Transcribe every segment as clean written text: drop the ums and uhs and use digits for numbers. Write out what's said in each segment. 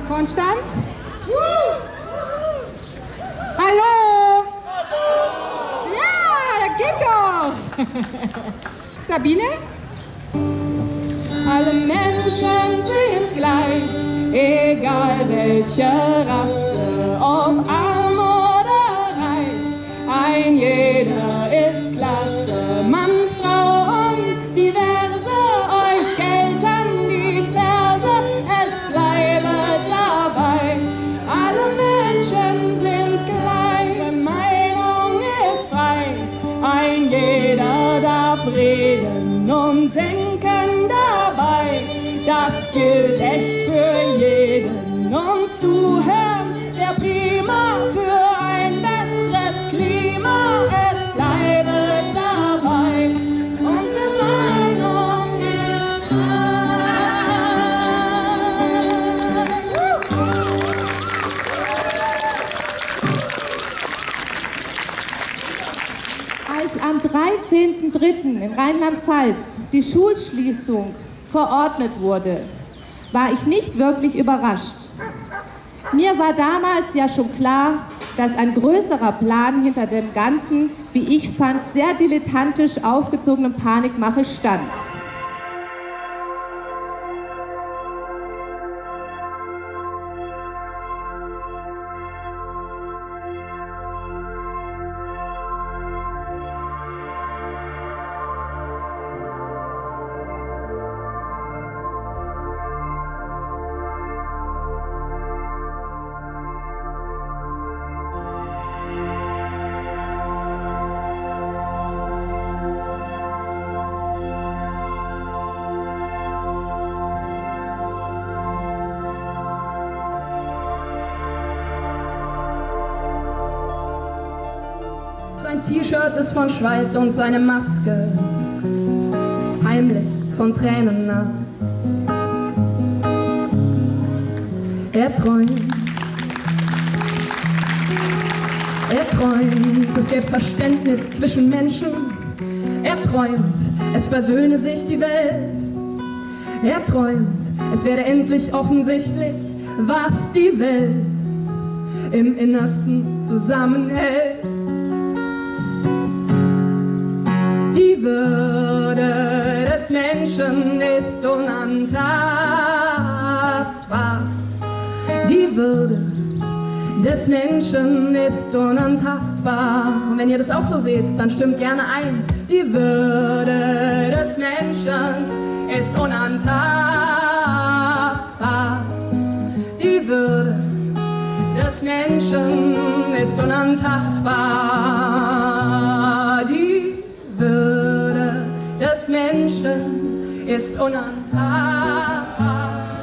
Konstanz? Hallo? Ja, geht doch! Sabine? Alle Menschen sind gleich, egal welche Rasse, ob arm oder reich. Ein jeder ist klasse, Mann, Frau und diverse. Euch gelten die Verse, es bleibe dabei. Alle Menschen sind gleich, Meinung ist frei. Ein jeder darf reden und denken dabei. Das gilt echt für jeden und zuhören wär prima für ein besseres Klima. Es bleibe dabei, unsere Meinung ist frei. Als am 13.03. in Rheinland-Pfalz die Schulschließung verordnet wurde, war ich nicht wirklich überrascht. Mir war damals ja schon klar, dass ein größerer Plan hinter dem ganzen, wie ich fand, sehr dilettantisch aufgezogenen Panikmache stand. Sein T-Shirt ist von Schweiß und seine Maske heimlich von Tränen nass. Er träumt, es gäbe Verständnis zwischen Menschen. Er träumt, es versöhne sich die Welt. Er träumt, es werde endlich offensichtlich, was die Welt im Innersten zusammenhält. Die Würde des Menschen ist unantastbar. Die Würde des Menschen ist unantastbar. Und wenn ihr das auch so seht, dann stimmt gerne ein. Die Würde des Menschen ist unantastbar. Die Würde des Menschen ist unantastbar. Die Würde des Menschen ist unantastbar.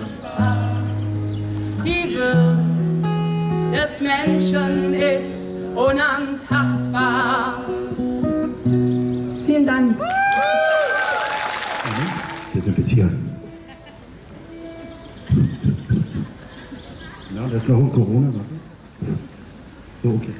Die Würde des Menschen ist unantastbar. Vielen Dank. Desinfizieren. Ja, das ist noch um Corona, warte. So, okay.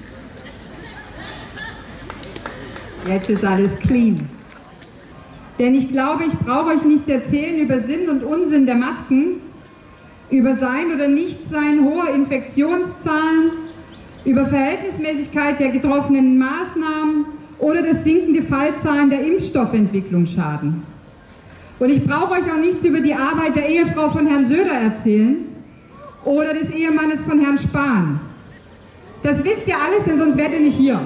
Jetzt ist alles clean. Denn ich glaube, ich brauche euch nichts erzählen über Sinn und Unsinn der Masken, über Sein oder Nichtsein hoher Infektionszahlen, über Verhältnismäßigkeit der getroffenen Maßnahmen oder das sinkende Fallzahlen der Impfstoffentwicklung schaden. Und ich brauche euch auch nichts über die Arbeit der Ehefrau von Herrn Söder erzählen oder des Ehemannes von Herrn Spahn. Das wisst ihr alles, denn sonst wärt ihr nicht hier.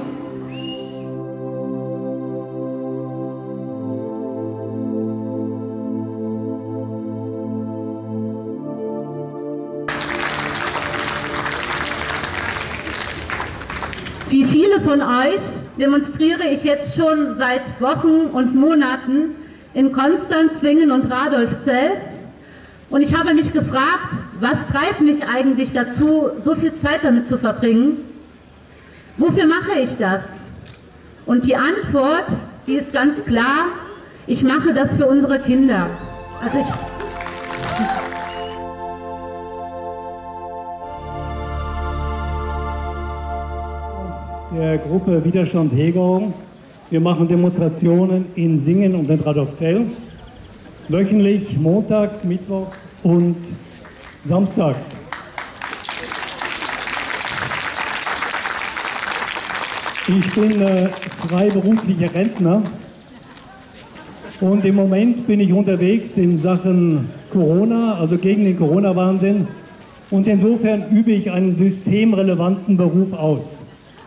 Wie viele von euch demonstriere ich jetzt schon seit Wochen und Monaten in Konstanz, Singen und Radolfzell. Und ich habe mich gefragt, was treibt mich eigentlich dazu, so viel Zeit damit zu verbringen? Wofür mache ich das? Und die Antwort, die ist ganz klar, ich mache das für unsere Kinder. Also der Gruppe Widerstand Hegau. Wir machen Demonstrationen in Singen und in Radolfzell. Wöchentlich, montags, mittwochs und samstags. Ich bin freiberuflicher Rentner und im Moment bin ich unterwegs in Sachen Corona, also gegen den Corona-Wahnsinn, und insofern übe ich einen systemrelevanten Beruf aus.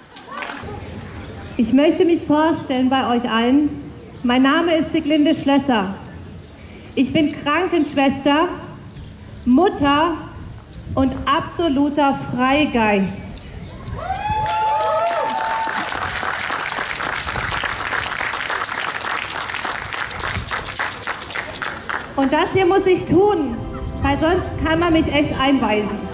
Ich möchte mich vorstellen bei euch allen. Mein Name ist Siglinde Schlösser. Ich bin Krankenschwester, Mutter und absoluter Freigeist. Und das hier muss ich tun, weil sonst kann man mich echt einweisen.